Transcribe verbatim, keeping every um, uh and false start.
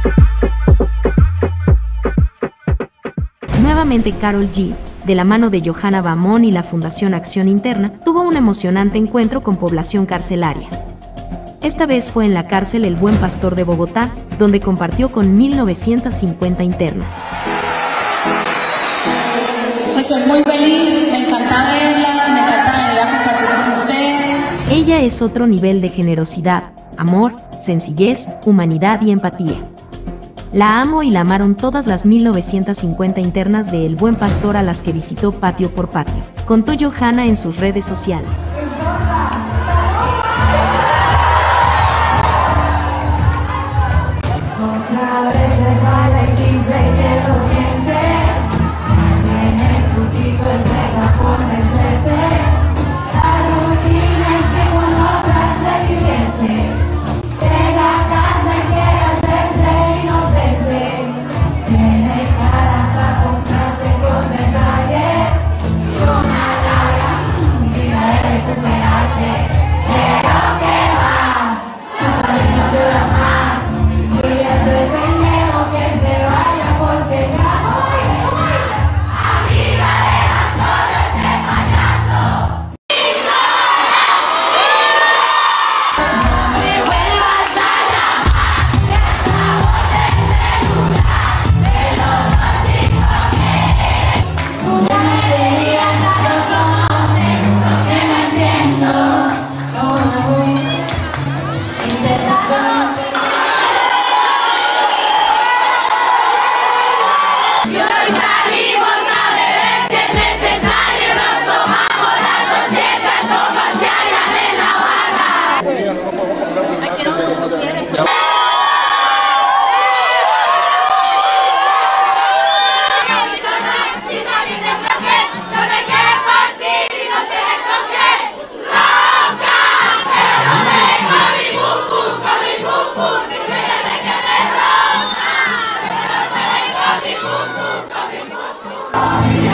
Nuevamente Karol G, de la mano de Johanna Bamón y la Fundación Acción Interna, tuvo un emocionante encuentro con población carcelaria. Esta vez fue en la cárcel El Buen Pastor de Bogotá, donde compartió con mil novecientos cincuenta internas. Pues estoy muy feliz, me encanta verla, me encanta venir a compartir con usted. Ella es otro nivel de generosidad, amor, sencillez, humanidad y empatía. La amo y la amaron todas las mil novecientos cincuenta internas de El Buen Pastor a las que visitó patio por patio, contó Johanna en sus redes sociales. Oh,